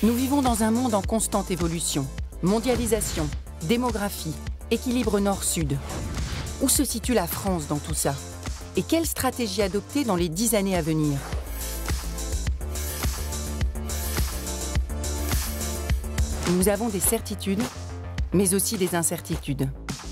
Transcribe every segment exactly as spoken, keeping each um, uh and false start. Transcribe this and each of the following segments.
Nous vivons dans un monde en constante évolution. Mondialisation, démographie, équilibre nord-sud. Où se situe la France dans tout ça? Et quelle stratégie adopter dans les dix années à venir? Nous avons des certitudes, mais aussi des incertitudes.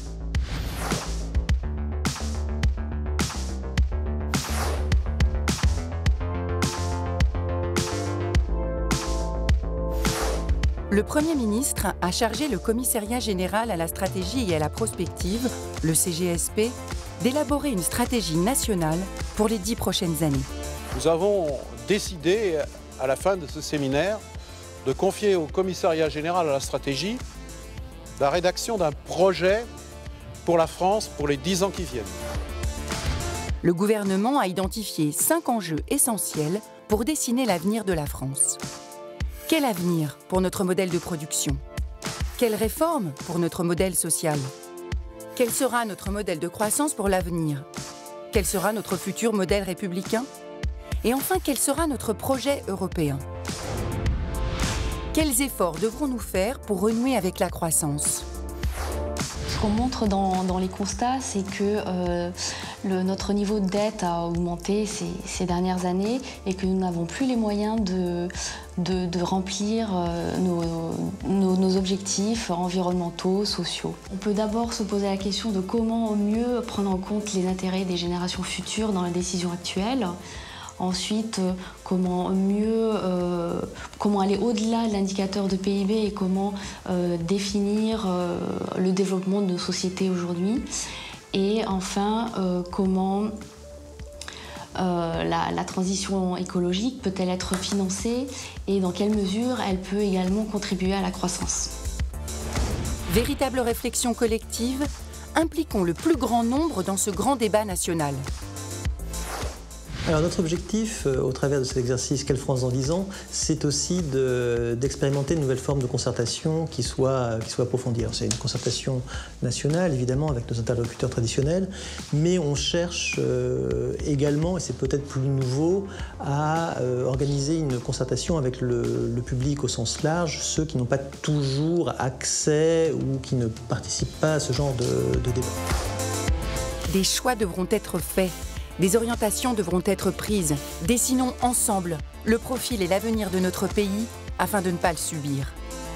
Le Premier ministre a chargé le Commissariat général à la stratégie et à la prospective, le C G S P, d'élaborer une stratégie nationale pour les dix prochaines années. Nous avons décidé, à la fin de ce séminaire, de confier au Commissariat général à la stratégie la rédaction d'un projet pour la France pour les dix ans qui viennent. Le gouvernement a identifié cinq enjeux essentiels pour dessiner l'avenir de la France. Quel avenir pour notre modèle de production? Quelle réforme pour notre modèle social? Quel sera notre modèle de croissance pour l'avenir? Quel sera notre futur modèle républicain? Et enfin, quel sera notre projet européen? Quels efforts devrons-nous faire pour renouer avec la croissance? Ce qu'on montre dans, dans les constats, c'est que euh, le, notre niveau de dette a augmenté ces, ces dernières années et que nous n'avons plus les moyens de, de, de remplir euh, nos, nos, nos objectifs environnementaux, sociaux. On peut d'abord se poser la question de comment mieux prendre en compte les intérêts des générations futures dans la décision actuelle. Ensuite, euh, comment mieux, euh, comment aller au-delà de l'indicateur de P I B et comment euh, définir euh, le développement de nos sociétés aujourd'hui. Et enfin, euh, comment euh, la, la transition écologique peut-elle être financée et dans quelle mesure elle peut également contribuer à la croissance. Véritable réflexion collective, impliquons le plus grand nombre dans ce grand débat national. Alors notre objectif, euh, au travers de cet exercice Quelle France dans dix ans, c'est aussi d'expérimenter de, de nouvelles formes de concertation qui soient, qui soient approfondies. C'est une concertation nationale, évidemment, avec nos interlocuteurs traditionnels, mais on cherche euh, également, et c'est peut-être plus nouveau, à euh, organiser une concertation avec le, le public au sens large, ceux qui n'ont pas toujours accès ou qui ne participent pas à ce genre de, de débat. Des choix devront être faits. Des orientations devront être prises. Dessinons ensemble le profil et l'avenir de notre pays afin de ne pas le subir.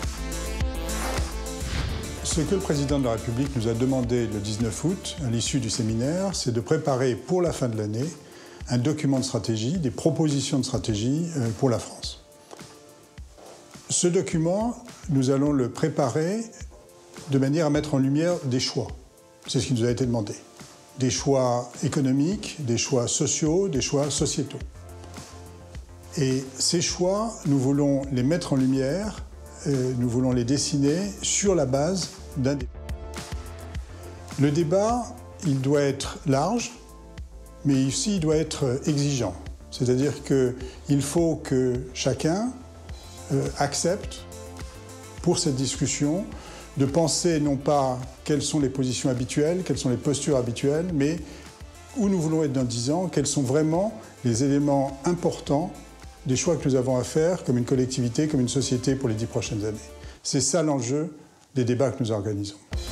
Ce que le président de la République nous a demandé le dix-neuf août, à l'issue du séminaire, c'est de préparer pour la fin de l'année un document de stratégie, des propositions de stratégie pour la France. Ce document, nous allons le préparer de manière à mettre en lumière des choix. C'est ce qui nous a été demandé. Des choix économiques, des choix sociaux, des choix sociétaux. Et ces choix, nous voulons les mettre en lumière, euh, nous voulons les dessiner sur la base d'un débat. Le débat, il doit être large, mais aussi il doit être exigeant. C'est-à-dire qu'il faut que chacun euh, accepte, pour cette discussion, de penser non pas quelles sont les positions habituelles, quelles sont les postures habituelles, mais où nous voulons être dans dix ans, quels sont vraiment les éléments importants des choix que nous avons à faire comme une collectivité, comme une société pour les dix prochaines années. C'est ça l'enjeu des débats que nous organisons.